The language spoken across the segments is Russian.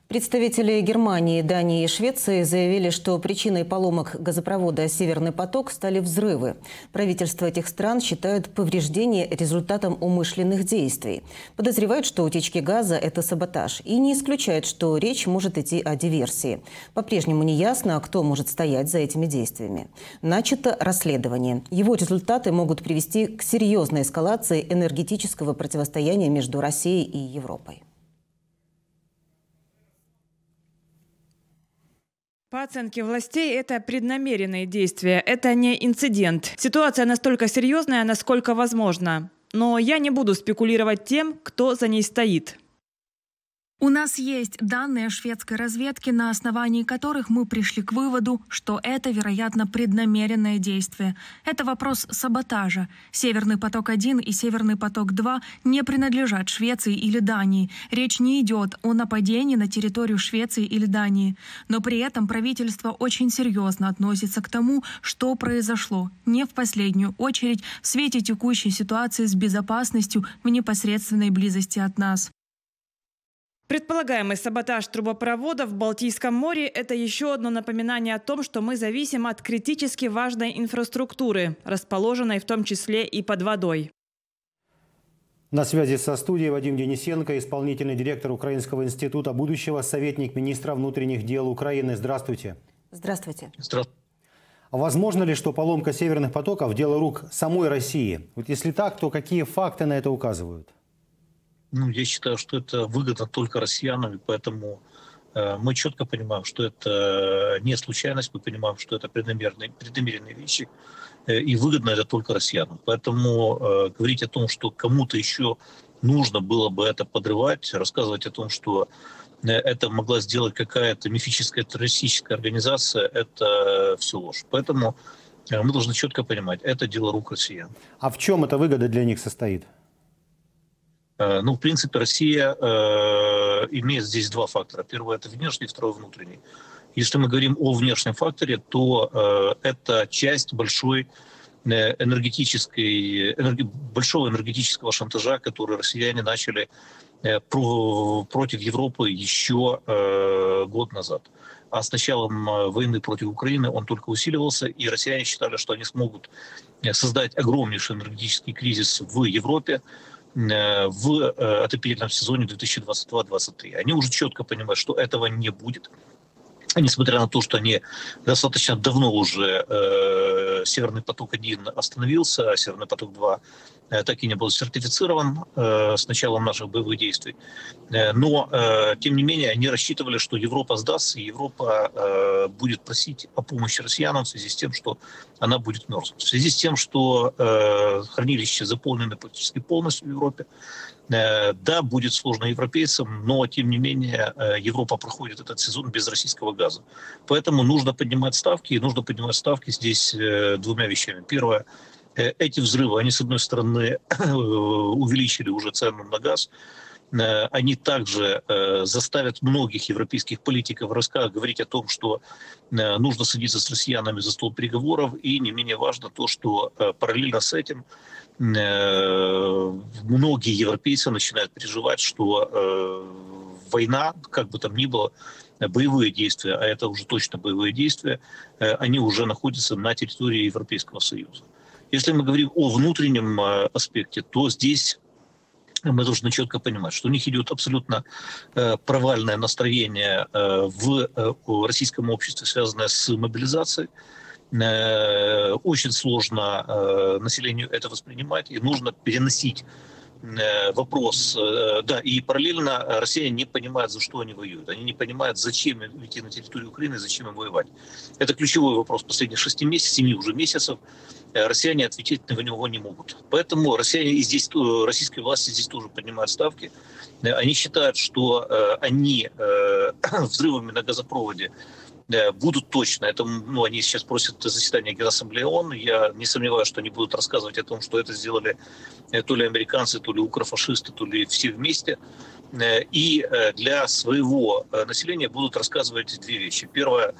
Представители Германии, Дании и Швеции заявили, что причиной поломок газопровода «Северный поток» стали взрывы. Правительства этих стран считают повреждения результатом умышленных действий. Подозревают, что утечки газа – это саботаж. И не исключают, что речь может идти о диверсии. По-прежнему не ясно, кто может стоять за этими действиями. Начато расследование. Его результаты могут привести к серьезной эскалации энергетического противостояния между Россией и Европой. По оценке властей, это преднамеренные действия, это не инцидент. Ситуация настолько серьезная, насколько возможно. Но я не буду спекулировать тем, кто за ней стоит. У нас есть данные шведской разведки, на основании которых мы пришли к выводу, что это, вероятно, преднамеренное действие. Это вопрос саботажа. «Северный поток-1» и «Северный поток-2» не принадлежат Швеции или Дании. Речь не идет о нападении на территорию Швеции или Дании. Но при этом правительство очень серьезно относится к тому, что произошло. Не в последнюю очередь в свете текущей ситуации с безопасностью в непосредственной близости от нас. Предполагаемый саботаж трубопровода в Балтийском море – это еще одно напоминание о том, что мы зависим от критически важной инфраструктуры, расположенной в том числе и под водой. На связи со студией Вадим Денисенко, исполнительный директор Украинского института будущего, советник министра внутренних дел Украины. Здравствуйте. Здравствуйте. Здравствуйте. А возможно ли, что поломка северных потоков – дело рук самой России? Вот если так, то какие факты на это указывают? Я считаю, что это выгодно только россиянам, и поэтому мы четко понимаем, что это не случайность, мы понимаем, что это преднамеренные вещи, и выгодно это только россиянам. Поэтому говорить о том, что кому-то еще нужно было бы это подрывать, рассказывать о том, что это могла сделать какая-то мифическая террористическая организация, это все ложь. Поэтому мы должны четко понимать, это дело рук россиян. А в чем эта выгода для них состоит? В принципе, Россия имеет здесь два фактора. Первый – это внешний, второй – внутренний. Если мы говорим о внешнем факторе, то это часть большого энергетического шантажа, который россияне начали против Европы еще год назад. А с началом войны против Украины он только усиливался, и россияне считали, что они смогут создать огромнейший энергетический кризис в Европе в отопительном сезоне 2022-2023. Они уже четко понимают, что этого не будет. Несмотря на то, что они достаточно давно уже Северный поток-1 остановился, а Северный поток-2 так и не был сертифицирован с началом наших боевых действий. Но, тем не менее, они рассчитывали, что Европа сдастся, и Европа будет просить о помощи россиянам в связи с тем, что она будет мерзнуть. В связи с тем, что хранилища заполнены практически полностью в Европе, да, будет сложно европейцам, но, тем не менее, Европа проходит этот сезон без российского газа. Поэтому нужно поднимать ставки, и нужно поднимать ставки здесь двумя вещами. Первое, эти взрывы, они, с одной стороны, увеличили уже цену на газ, они также заставят многих европейских политиков говорить о том, что нужно садиться с россиянами за стол переговоров, и не менее важно то, что параллельно с этим многие европейцы начинают переживать, что война, как бы там ни было, боевые действия, а это уже точно боевые действия, они уже находятся на территории Европейского Союза. Если мы говорим о внутреннем аспекте, то здесь мы должны четко понимать, что у них идет абсолютно провальное настроение в российском обществе, связанное с мобилизацией. Очень сложно населению это воспринимать, и нужно переносить вопрос. Да, и параллельно россияне не понимают, за что они воюют. Они не понимают, зачем им идти на территорию Украины, зачем им воевать. Это ключевой вопрос последних 7 уже месяцев. Россияне ответить на него не могут. Поэтому россияне и здесь, российские власти здесь тоже поднимают ставки. Они считают, что они взрывами на газопроводе будут точно. Это, они сейчас просят заседания Генассамблеи ООН. Я не сомневаюсь, что они будут рассказывать о том, что это сделали то ли американцы, то ли укрофашисты, то ли все вместе. и для своего населения будут рассказывать две вещи. Первое,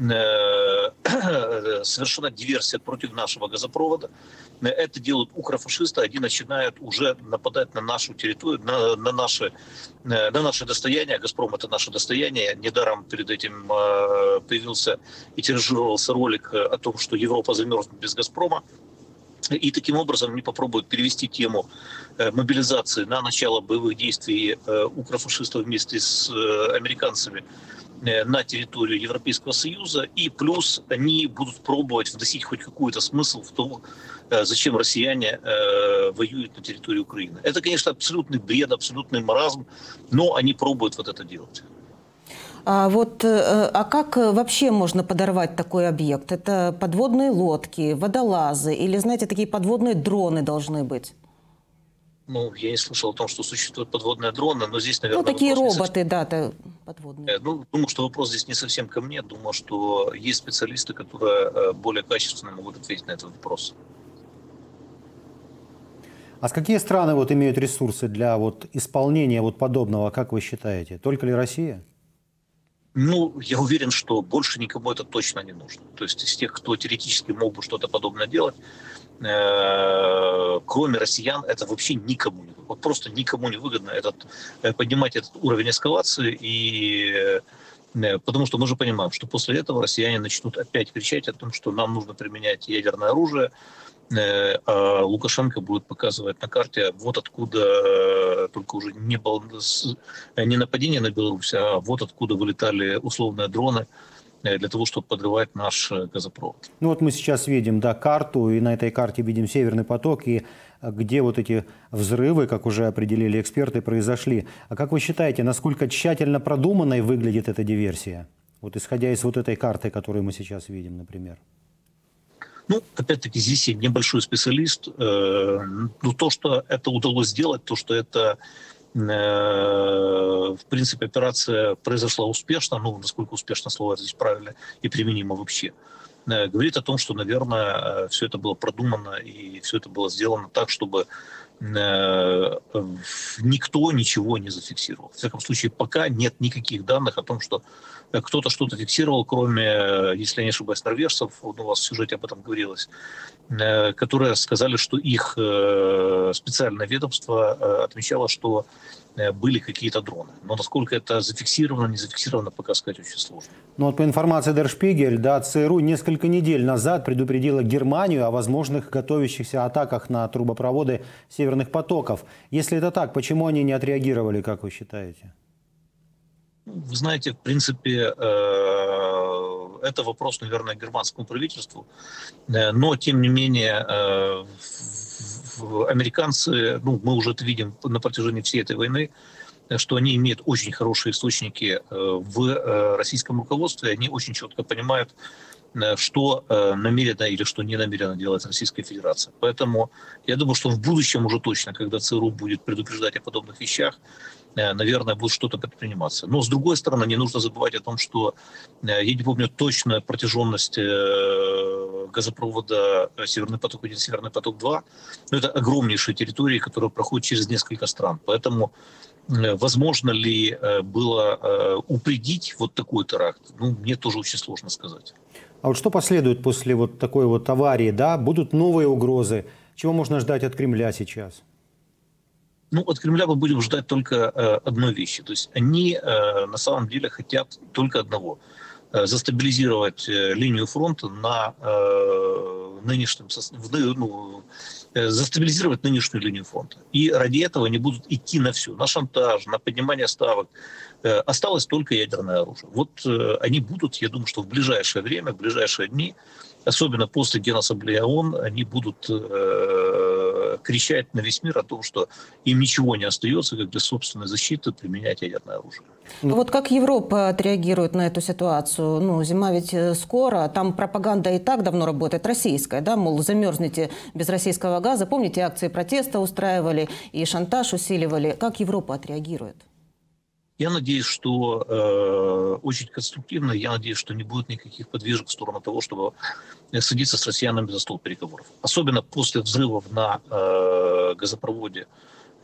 совершена диверсия против нашего газопровода. Это делают укрофашисты, они начинают уже нападать на нашу территорию, на наше достояние. «Газпром» — это наше достояние. Недаром перед этим появился и тиражировался ролик о том, что Европа замерзнет без «Газпрома». И таким образом они попробуют перевести тему мобилизации на начало боевых действий укрофашистов вместе с американцами на территорию Европейского Союза. И плюс они будут пробовать вносить хоть какой-то смысл в то, зачем россияне воюют на территории Украины. Это, конечно, абсолютный бред, абсолютный маразм, но они пробуют вот это делать. А как вообще можно подорвать такой объект? Это подводные лодки, водолазы или, знаете, такие подводные дроны должны быть? Ну, я не слышал о том, что существуют подводные дроны, но здесь, наверное... Ну, такие роботы, да, подводные. Ну, думаю, что вопрос здесь не совсем ко мне. Думаю, что есть специалисты, которые более качественно могут ответить на этот вопрос. А какие страны вот имеют ресурсы для вот исполнения вот подобного, как вы считаете? Только ли Россия? Ну, я уверен, что больше никому это точно не нужно. То есть из тех, кто теоретически мог бы что-то подобное делать, кроме россиян, это вообще никому не выгодно. Вот просто никому не выгодно поднимать этот уровень эскалации. Потому что мы же понимаем, что после этого россияне начнут опять кричать о том, что нам нужно применять ядерное оружие, а Лукашенко будет показывать на карте, вот откуда только уже не было не нападение на Беларусь, а вот откуда вылетали условные дроны для того, чтобы подрывать наш газопровод. Ну вот мы сейчас видим, да, карту, и на этой карте видим Северный поток, и где вот эти взрывы, как уже определили эксперты, произошли. А как вы считаете, насколько тщательно продуманной выглядит эта диверсия? Вот исходя из вот этой карты, которую мы сейчас видим, например. Ну, опять-таки, здесь я небольшой специалист. Но то, что это удалось сделать, то, что это, в принципе, операция произошла успешно, ну, насколько успешно слово здесь правильно и применимо вообще, говорит о том, что, наверное, все это было продумано и все это было сделано так, чтобы никто ничего не зафиксировал. В всяком случае, пока нет никаких данных о том, что кто-то что-то фиксировал, кроме, если я не ошибаюсь, норвежцев, у вас в сюжете об этом говорилось, которые сказали, что их специальное ведомство отмечало, что были какие-то дроны. Но насколько это зафиксировано, не зафиксировано, пока сказать очень сложно. Ну вот по информации Der Spiegel, да, ЦРУ несколько недель назад предупредила Германию о возможных готовящихся атаках на трубопроводы северных потоков. Если это так, почему они не отреагировали, как вы считаете? Вы знаете, в принципе, это вопрос, наверное, германскому правительству. Но, тем не менее, американцы, ну, мы уже это видим на протяжении всей этой войны, что они имеют очень хорошие источники в российском руководстве, они очень четко понимают, что намеренно или что не намеренно делать Российская Федерация. Поэтому я думаю, что в будущем уже точно, когда ЦРУ будет предупреждать о подобных вещах, наверное, будет что-то предприниматься. Но, с другой стороны, не нужно забывать о том, что, я не помню точную протяженность газопровода «Северный поток-1», «Северный поток-2», но это огромнейшие территории, которые проходят через несколько стран. Поэтому возможно ли было упредить вот такой теракт, ну, мне тоже очень сложно сказать. А вот что последует после вот такой вот аварии, да? Будут новые угрозы? Чего можно ждать от Кремля сейчас? Ну, от Кремля мы будем ждать только одной вещи. То есть они на самом деле хотят только одного – застабилизировать линию фронта на нынешнем, застабилизировать нынешнюю линию фронта. И ради этого они будут идти на все, на шантаж, на поднимание ставок. Осталось только ядерное оружие. Вот они будут, я думаю, что в ближайшее время, в ближайшие дни, особенно после Генассамблеи ООН, они будут кричать на весь мир о том, что им ничего не остается, как для собственной защиты, применять ядерное оружие. Вот как Европа отреагирует на эту ситуацию? Ну, зима ведь скоро, там пропаганда и так давно работает, российская, да, мол, замерзнете без российского газа. Помните, акции протеста устраивали и шантаж усиливали. Как Европа отреагирует? Я надеюсь, что очень конструктивно, я надеюсь, что не будет никаких подвижек в сторону того, чтобы садиться с россиянами за стол переговоров. Особенно после взрывов на газопроводе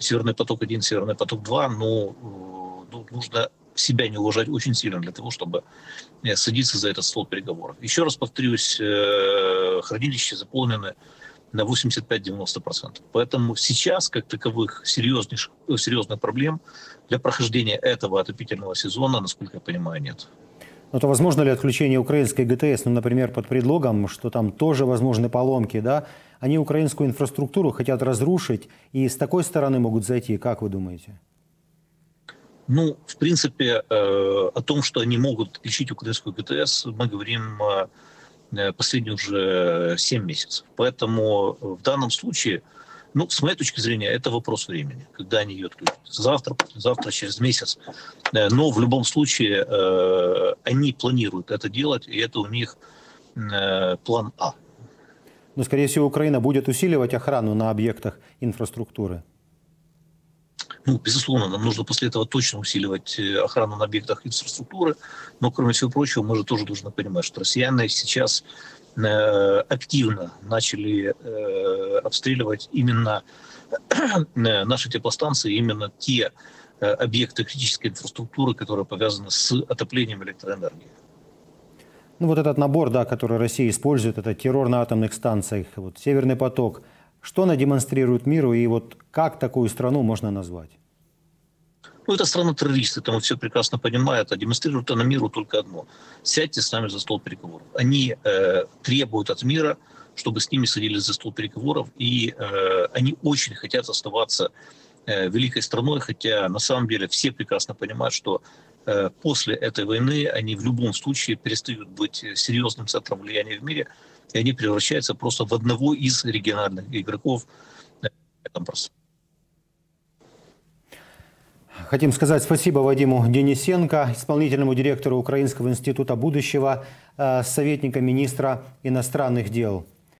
Северный поток-1, Северный поток-2, но нужно себя не уважать очень сильно для того, чтобы садиться за этот стол переговоров. Еще раз повторюсь, хранилища заполнены на 85-90%. Поэтому сейчас, как таковых, серьезных проблем для прохождения этого отопительного сезона, насколько я понимаю, нет. Но то возможно ли отключение украинской ГТС, ну, например, под предлогом, что там тоже возможны поломки, да? Они украинскую инфраструктуру хотят разрушить и с такой стороны могут зайти, как вы думаете? Ну, в принципе, о том, что они могут отключить украинскую ГТС, мы говорим последние уже 7 месяцев. Поэтому в данном случае, ну, с моей точки зрения, это вопрос времени, когда они ее отключат. Завтра, послезавтра, через месяц. Но в любом случае они планируют это делать, и это у них план А. Но, скорее всего, Украина будет усиливать охрану на объектах инфраструктуры. Ну, безусловно, нам нужно после этого точно усиливать охрану на объектах инфраструктуры. Но, кроме всего прочего, мы же тоже должны понимать, что россияне сейчас активно начали обстреливать именно наши теплостанции, именно те объекты критической инфраструктуры, которые повязаны с отоплением электроэнергии. Ну, вот этот набор, да, который Россия использует, это террор на атомных станциях, вот, Северный поток. Что она демонстрирует миру и вот как такую страну можно назвать? Ну, это страна-террорист, это мы все прекрасно понимают, а демонстрирует она миру только одно. Сядьте с нами за стол переговоров. Они требуют от мира, чтобы с ними садились за стол переговоров, и они очень хотят оставаться великой страной, хотя на самом деле все прекрасно понимают, что после этой войны они в любом случае перестают быть серьезным центром влияния в мире, и они превращаются просто в одного из региональных игроков в этом пространстве. Хотим сказать спасибо Вадиму Денисенко, исполнительному директору Украинского института будущего, советника министра иностранных дел.